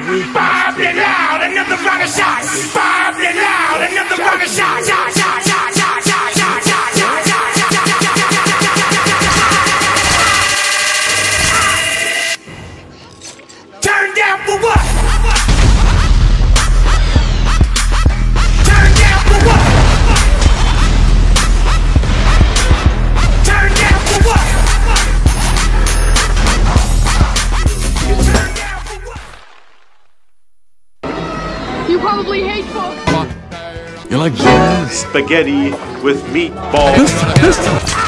Bob it loud, another round of shots. Bob it loud, another round of shots. Turn down for what? Turn down for what? Turn down for what? Turn down for what? You probably hate books. You like jazz? Spaghetti with meatballs.